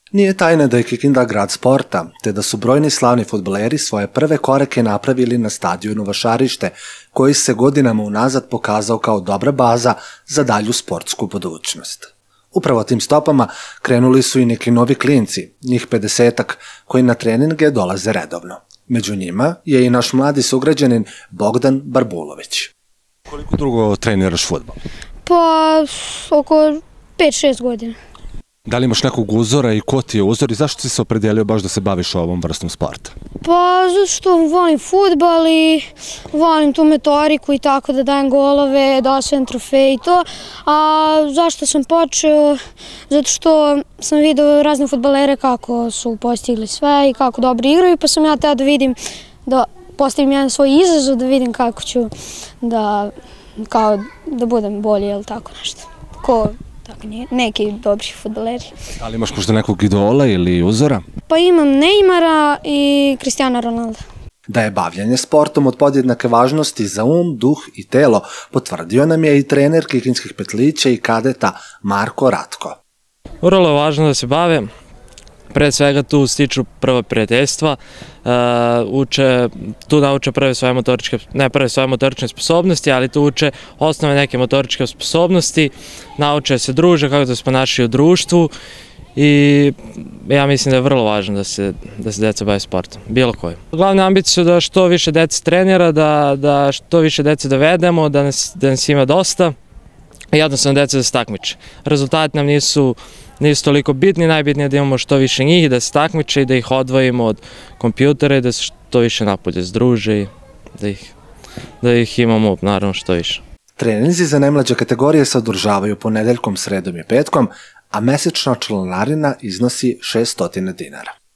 Nije tajna da je Kikinda grad sporta, te da su brojni slavni fudbaleri svoje prve korake napravili na stadionu Vašarište, koji se godinama unazad pokazao kao dobra baza za dalju sportsku budućnost. Upravo tim stopama krenuli su i neki novi klinci, njih 50-ak, koji na treninge dolaze redovno. Među njima je i naš mladi sugrađanin Bogdan Barbulović. Koliko dugo treniraš fudbal? Pa oko 5-6 godina. Da li imaš nekog uzora i ko ti je uzor i zašto si se opredelio baš da se baviš ovom vrstom sporta? Pa zato što volim fudbal i volim tu motoriku i tako da dajem golove, da osvajam trofeje i to. A zašto sam počeo? Zato što sam vidio razne fudbalere kako su postigli sve i kako dobro igraju, pa sam ja teo da vidim, da postavim jedan svoj izazov, da vidim kako ću da budem bolji ili tako nešto. Neki dobri fudbaleri. Da li imaš možda nekog idola ili uzora? Pa imam Neymara i Cristiano Ronalda. Da je bavljanje sportom od podjednake važnosti za duh i telo, potvrdio nam je i trener Kikinskih petlića i kadeta Marko Ratko. Vrlo je važno da se bave. Pre svega tu stiču prva prijateljstva, tu nauče prve svoje motorične sposobnosti, ali tu uče osnove neke motoričke sposobnosti, nauče se druže, kako da se ponašaju u društvu i ja mislim da je vrlo važno da se deca bave sportom, bilo koje. Glavne ambicije su da što više dece trenira, da što više dece dovedemo, da nas ima dosta i jednostavno deca da se takmiče. Rezultati nam nisu toliko bitni, najbitnije je da imamo što više njih, da se takmiče i da ih odvojimo od kompjutera i da se što više napolje združe i da ih imamo naravno što više. Treninzi za najmlađe kategorije se održavaju ponedeljkom, sredom i petkom, a mesečna članarina iznosi 600 dinara.